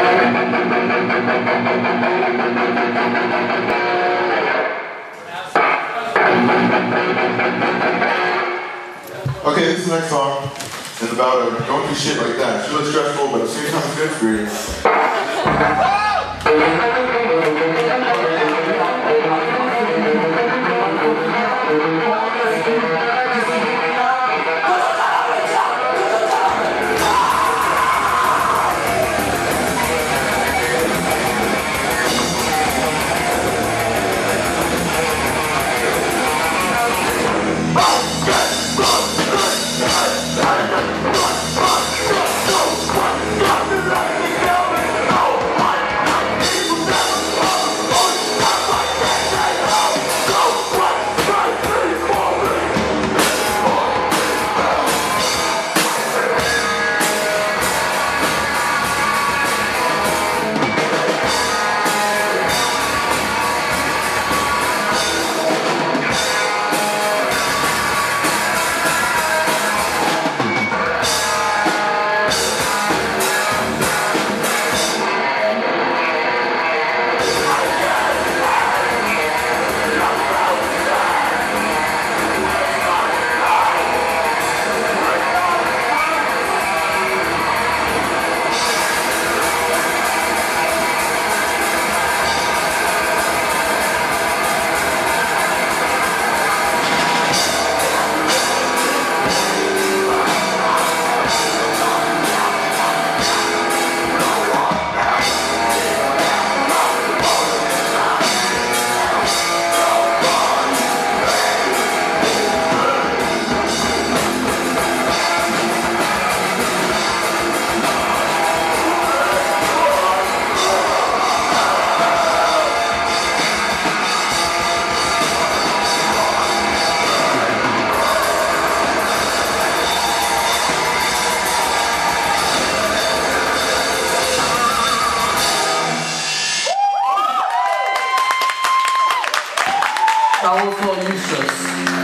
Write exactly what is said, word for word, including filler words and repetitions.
Okay, this is the next song. It's about uh, going through shit like that. It's really stressful, but at the same time it's a good experience. That was for Eustace.